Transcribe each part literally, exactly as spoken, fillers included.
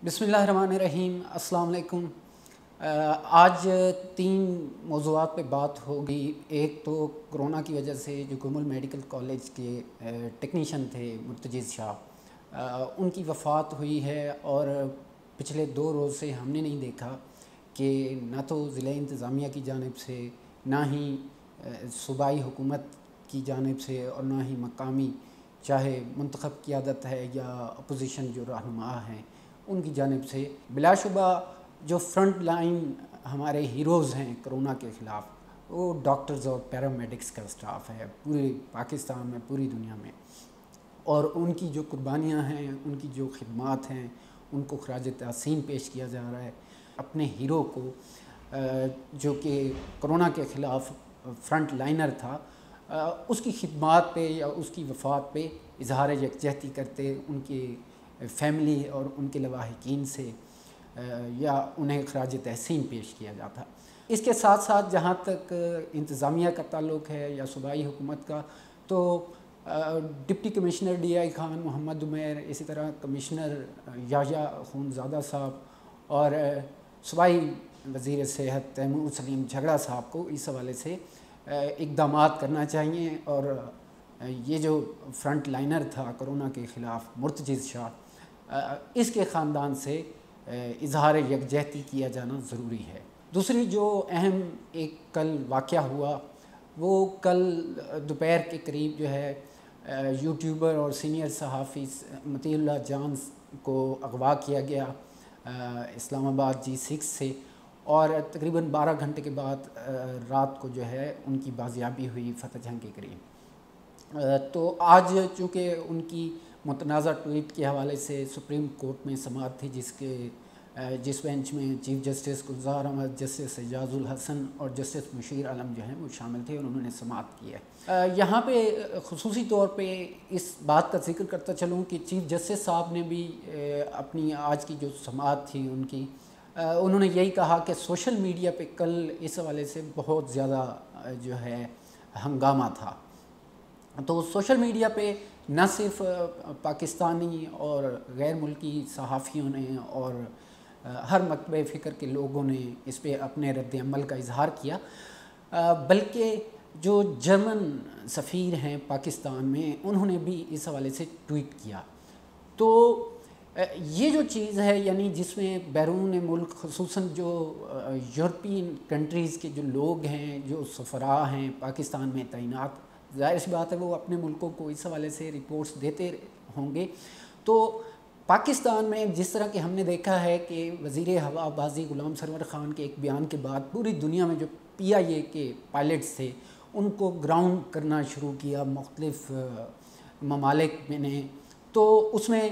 بسم اللہ الرحمن الرحیم۔ السلام علیکم۔ آج تین موضوعات پہ بات ہوگی۔ ایک تو کرونا کی وجہ سے جو گمل میڈیکل کالج کے ٹیکنیشین تھے مرتجز شاہ، ان کی وفات ہوئی ہے، اور پچھلے دو روز سے ہم نے نہیں دیکھا کہ نہ تو ضلع انتظامیہ کی جانب سے، نہ ہی صوبائی حکومت کی جانب سے، اور نہ ہی مقامی چاہے منتخب قیادت ہے یا اپوزیشن جو رہنما ہیں ان کی جانب سے، بلا شبہ جو فرنٹ لائن ہمارے ہیروز ہیں کرونا کے خلاف، وہ ڈاکٹرز اور پیرامیڈکس کا سٹاف ہے پورے پاکستان میں، پوری دنیا میں، اور ان کی جو قربانیاں ہیں، ان کی جو خدمات ہیں، ان کو خراج تحسین پیش کیا جا رہا ہے۔ اپنے ہیرو کو جو کہ کرونا کے خلاف فرنٹ لائنر تھا، اس کی خدمات پہ یا اس کی وفات پہ اظہار یکجہتی کرتے ان کے فیملی اور ان کے لواحقین سے یا انہیں خراج تحسین پیش کیا جاتا۔ اس کے ساتھ ساتھ جہاں تک انتظامیہ کا تعلق ہے یا صوبائی حکومت کا، تو deputy commissioner D I Khan Muhammad Umair, اسی طرح کمشنر یحییٰ خونزادہ صاحب اور صوبائی وزیر صحت تیمور سلیم جھگڑا صاحب کو اس حوالے سے اقدامات کرنا چاہیے، اور یہ جو فرنٹ لائنر تھا کرونا کے خلاف مرتجز شاہ، اس کے خاندان سے اظہار یکجہتی کیا جانا ضروری ہے۔ دوسری جو اہم ایک کل واقعہ ہوا، وہ کل دوپہر کے قریب جو ہے یوٹیوبر اور سینئر صحافی مطیع اللہ جان کو اغوا کیا گیا اسلام آباد جی سکس سے، اور تقریباً بارہ گھنٹے کے بعد رات کو جو ہے ان کی بازیابی ہوئی فتح جنگ کے قریب۔ تو آج چونکہ ان کی متنازع ٹویٹ کے حوالے سے سپریم کورٹ میں سماعت تھی، جس کے جس بینچ میں chief justice Gulzar Ahmed, justice Ijaz ul Ahsan اور جسٹس مشیر عالم جو ہیں وہ شامل تھے، اور انہوں نے سماعت کی ہے۔ یہاں پہ خصوصی طور پہ اس بات کا ذکر کرتا چلوں کہ چیف جسٹس صاحب نے بھی اپنی آج کی جو سماعت تھی ان کی، انہوں نے یہی کہا کہ سوشل میڈیا پہ کل اس حوالے سے بہت زیادہ جو ہے ہنگامہ تھا۔ تو سوشل میڈیا پہ نہ صرف پاکستانی اور غیر ملکی صحافیوں نے اور ہر مکتبہ فکر کے لوگوں نے اس پہ اپنے رد عمل کا اظہار کیا، بلکہ جو جرمن سفیر ہیں پاکستان میں، انہوں نے بھی اس حوالے سے ٹویٹ کیا۔ تو یہ جو چیز ہے، یعنی جس میں بیرون ملک خصوصاً جو یورپین کنٹریز کے جو لوگ ہیں، جو سفراء ہیں پاکستان میں تعینات، ظاہر سی بات ہے وہ اپنے ملکوں کو اس حوالے سے رپورٹس دیتے ہوں گے۔ تو پاکستان میں جس طرح کہ ہم نے دیکھا ہے کہ وزیر ہوا بازی غلام سرور خان کے ایک بیان کے بعد پوری دنیا میں جو پی آئی اے کے پائلٹس تھے ان کو گراؤنڈ کرنا شروع کیا مختلف ممالک میں نے، تو اس میں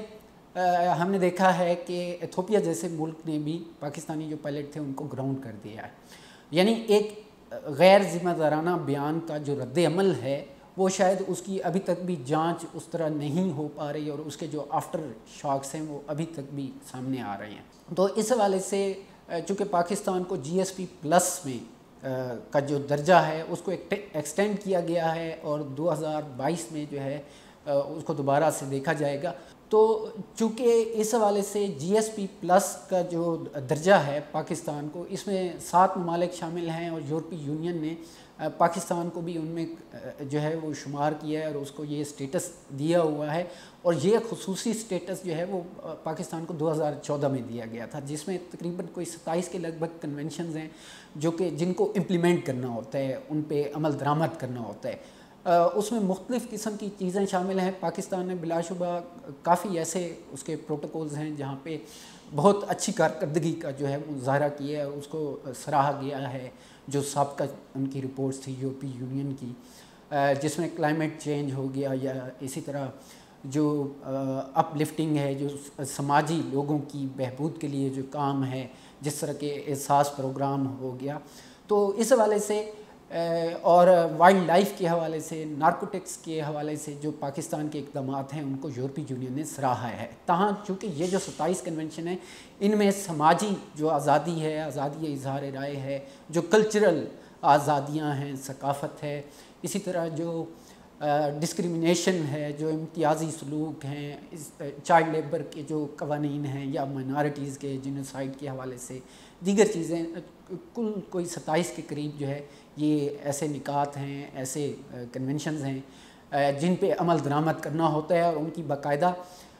ہم نے دیکھا ہے کہ ایتھوپیا جیسے ملک نے بھی پاکستانی جو پائلٹ تھے ان کو گراؤنڈ کر دیا ہے۔ یعنی ایک غیر ذمہ دارانہ بیان کا جو رد عمل ہے، وہ شاید اس کی ابھی تک بھی جانچ اس طرح نہیں ہو پا رہی، اور اس کے جو آفٹر شاکس ہیں وہ ابھی تک بھی سامنے آ رہے ہیں۔ تو اس حوالے سے چونکہ پاکستان کو جی ایس پی پلس میں کا جو درجہ ہے اس کو ایکسٹینڈ کیا گیا ہے، اور دو ہزار بائیس میں جو ہے اس کو دوبارہ سے دیکھا جائے گا۔ تو چونکہ اس حوالے سے جی ایس پی پلس کا جو درجہ ہے پاکستان کو، اس میں سات ممالک شامل ہیں، اور یورپی یونین نے پاکستان کو بھی ان میں جو ہے وہ شمار کیا ہے، اور اس کو یہ سٹیٹس دیا ہوا ہے، اور یہ خصوصی سٹیٹس جو ہے وہ پاکستان کو دو ہزار چودہ میں دیا گیا تھا، جس میں تقریباً کوئی ستائیس کے لگ بھگ کنونشنز ہیں جو کہ جن کو امپلیمنٹ کرنا ہوتا ہے، ان پہ عمل درآمد کرنا ہوتا ہے۔ اس میں مختلف قسم کی چیزیں شامل ہیں۔ پاکستان نے بلا شبہ کافی ایسے اس کے پروٹوکولز ہیں جہاں پہ بہت اچھی کارکردگی کا جو ہے مظاہرہ کیا ہے، اس کو سراہا گیا ہے۔ جو سابقہ ان کی رپورٹس تھی یورپی یونین کی، جس میں کلائمیٹ چینج ہو گیا، یا اسی طرح جو اپ لفٹنگ ہے، جو سماجی لوگوں کی بہبود کے لیے جو کام ہے، جس طرح کے احساس پروگرام ہو گیا، تو اس حوالے سے اور وائلڈ لائف کے حوالے سے، نارکوٹکس کے حوالے سے جو پاکستان کے اقدامات ہیں ان کو یورپی یونین نے سراہا ہے۔ تاہم چونکہ یہ جو ستائیس کنونشن ہیں، ان میں سماجی جو آزادی ہے، آزادی اظہار رائے ہے، جو کلچرل آزادیاں ہیں، ثقافت ہے، اسی طرح جو ڈسکریمنیشن ہے، جو امتیازی سلوک ہیں، اس چائلڈ لیبر کے جو قوانین ہیں یا مائنارٹیز کے جینوسائیڈ کے حوالے سے دیگر چیزیں، کل کوئی ستائیس کے قریب جو ہے یہ ایسے نکات ہیں، ایسے کنونشنز ہیں جن پہ عمل درآمد کرنا ہوتا ہے اور ان کی باقاعدہ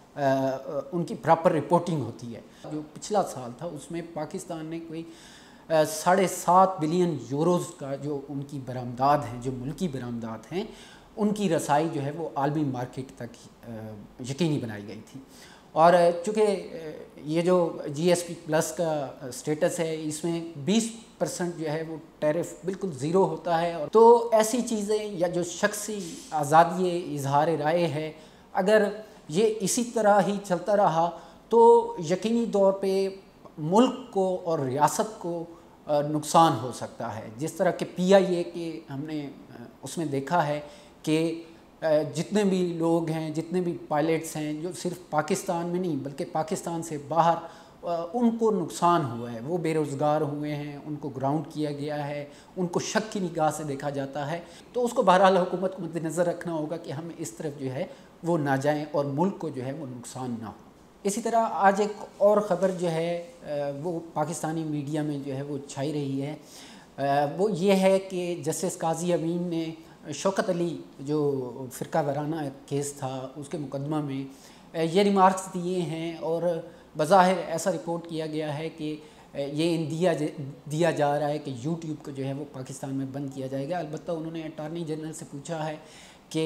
ان کی پراپر رپورٹنگ ہوتی ہے۔ جو پچھلا سال تھا اس میں پاکستان نے کوئی ساڑھے سات بلین یوروز کا جو ان کی برآمدات ہیں، جو ملکی برآمدات ہیں، ان کی رسائی جو ہے وہ عالمی مارکیٹ تک یقینی بنائی گئی تھی۔ اور چونکہ یہ جو جی ایس پی پلس کا سٹیٹس ہے، اس میں بیس پرسنٹ جو ہے وہ ٹیرف بالکل زیرو ہوتا ہے، اور تو ایسی چیزیں یا جو شخصی آزادی اظہار رائے ہے، اگر یہ اسی طرح ہی چلتا رہا تو یقینی طور پہ ملک کو اور ریاست کو نقصان ہو سکتا ہے۔ جس طرح کہ پی آئی اے کے ہم نے اس میں دیکھا ہے کہ جتنے بھی لوگ ہیں، جتنے بھی پائلٹس ہیں جو صرف پاکستان میں نہیں بلکہ پاکستان سے باہر، ان کو نقصان ہوا ہے، وہ بے روزگار ہوئے ہیں، ان کو گراؤنڈ کیا گیا ہے، ان کو شک کی نگاہ سے دیکھا جاتا ہے۔ تو اس کو بہرحال حکومت کو مد نظر رکھنا ہوگا کہ ہم اس طرف جو ہے وہ نہ جائیں اور ملک کو جو ہے وہ نقصان نہ ہو۔ اسی طرح آج ایک اور خبر جو ہے وہ پاکستانی میڈیا میں جو ہے وہ چھائی رہی ہے، وہ یہ ہے کہ جسٹس قاضی امین نے شوکت علی جو فرقہ وارانہ کیس تھا اس کے مقدمہ میں یہ ریمارکس دیے ہیں، اور بظاہر ایسا رپورٹ کیا گیا ہے کہ یہ اندیا دیا جا رہا ہے کہ یوٹیوب کو جو ہے وہ پاکستان میں بند کیا جائے گا۔ البتہ انہوں نے اٹارنی جنرل سے پوچھا ہے کہ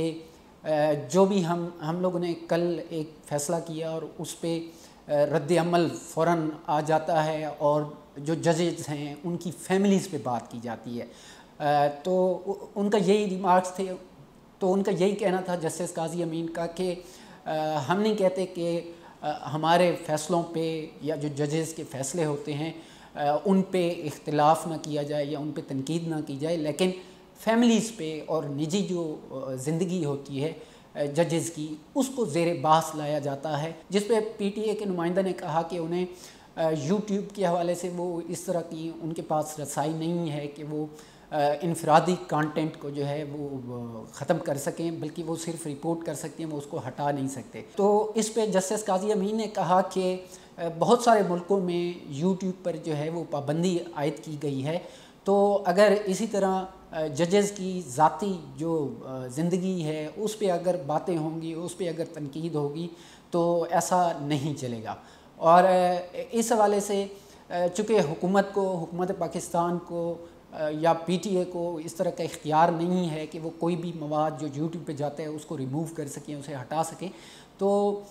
جو بھی ہم ہم لوگوں نے کل ایک فیصلہ کیا اور اس پہ رد عمل فوراً آ جاتا ہے اور جو ججز ہیں ان کی فیملیز پہ بات کی جاتی ہے، تو ان کا یہی ریمارکس تھے، تو ان کا یہی کہنا تھا جسٹس قاضی امین کا کہ ہم نہیں کہتے کہ ہمارے فیصلوں پہ یا جو ججز کے فیصلے ہوتے ہیں ان پہ اختلاف نہ کیا جائے یا ان پہ تنقید نہ کی جائے، لیکن فیملیز پہ اور نجی جو زندگی ہوتی ہے ججز کی اس کو زیر بحث لایا جاتا ہے، جس پہ پی ٹی اے کے نمائندہ نے کہا کہ انہیں یوٹیوب کے حوالے سے وہ اس طرح کی ان کے پاس رسائی نہیں ہے کہ وہ انفرادی کانٹینٹ کو جو ہے وہ ختم کر سکیں، بلکہ وہ صرف رپورٹ کر سکتے ہیں، وہ اس کو ہٹا نہیں سکتے۔ تو اس پہ جسٹس قاضی امین نے کہا کہ بہت سارے ملکوں میں یوٹیوب پر جو ہے وہ پابندی عائد کی گئی ہے، تو اگر اسی طرح ججز کی ذاتی جو زندگی ہے اس پہ اگر باتیں ہوں گی، اس پہ اگر تنقید ہوگی تو ایسا نہیں چلے گا۔ اور اس حوالے سے چونکہ حکومت کو حکومت پاکستان کو یا پی ٹی اے کو اس طرح کا اختیار نہیں ہے کہ وہ کوئی بھی مواد جو یوٹیوب پہ جاتا ہے اس کو ریموو کر سکیں، اسے ہٹا سکیں، تو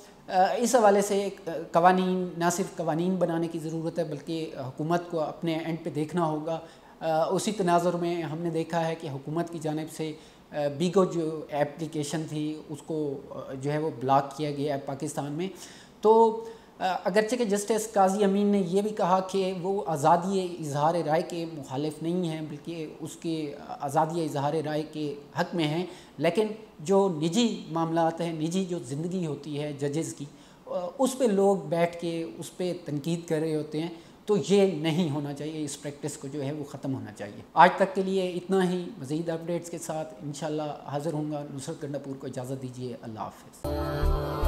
اس حوالے سے قوانین، نہ صرف قوانین بنانے کی ضرورت ہے بلکہ حکومت کو اپنے اینڈ پہ دیکھنا ہوگا۔ اسی تناظر میں ہم نے دیکھا ہے کہ حکومت کی جانب سے بیگو جو اپلیکیشن تھی اس کو جو ہے وہ بلاک کیا گیا ہے پاکستان میں۔ تو اگرچہ کہ جسٹس قاضی امین نے یہ بھی کہا کہ وہ آزادی اظہار رائے کے مخالف نہیں ہیں بلکہ اس کے آزادی اظہار رائے کے حق میں ہیں، لیکن جو نجی معاملات ہیں، نجی جو زندگی ہوتی ہے ججز کی، اس پہ لوگ بیٹھ کے اس پہ تنقید کر رہے ہوتے ہیں، تو یہ نہیں ہونا چاہیے، اس پریکٹس کو جو ہے وہ ختم ہونا چاہیے۔ آج تک کے لیے اتنا ہی، مزید اپڈیٹس کے ساتھ انشاءاللہ حاضر ہوں گا۔ نصرت گنڈا پور کو اجازت دیجیے، اللہ حافظ۔